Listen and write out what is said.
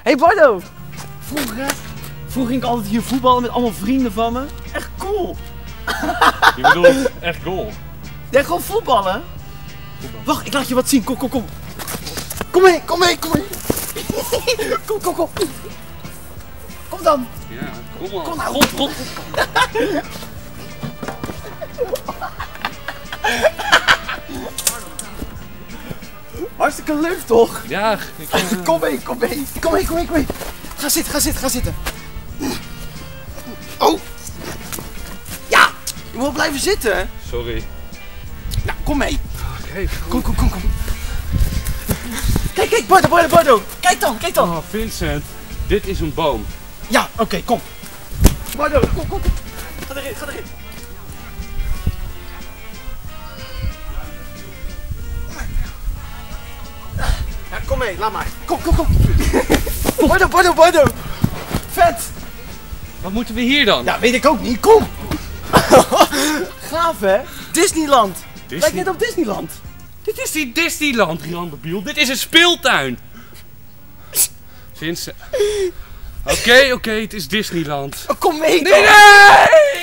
Hey Bardo! Vroeger ging ik altijd hier voetballen met allemaal vrienden van me. Echt cool! Je bedoelt echt goal? Ja, gewoon voetballen. Wacht, ik laat je wat zien. Kom. Kom mee. Kom. Kom dan. Ja, kom maar. Kom nou. God. Hartstikke leuk toch? Ja, Kom mee. Ga zitten. Oh. Ja, je moet blijven zitten. Sorry. Nou, kom mee. Oké. Kom. Kijk, Bardo. Kijk dan. Oh, Vincent, dit is een boom. Ja, oké, kom. Bardo, kom. Ga erin. Ja, kom mee, laat maar. Kom. Bardo. Vet. Wat moeten we hier dan? Ja, weet ik ook niet. Kom. Gaaf, hè? Disneyland. Lijkt net op Disneyland. Dit is die Disneyland, Randebiel. Dit is een speeltuin. Vincent. Oké, het is Disneyland. Oh, kom mee dan. Nee!